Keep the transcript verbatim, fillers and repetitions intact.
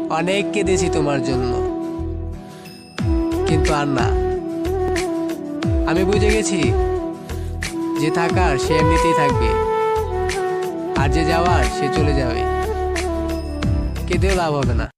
অনেক কেঁদেছি তোমার জন্য, কিন্তু আর না। আমি বুঝে গেছি, যে থাকার সে এমনিতেই থাকবে, আর যে যাওয়ার সে চলে যাবে। কেঁদেও লাভ হবে না।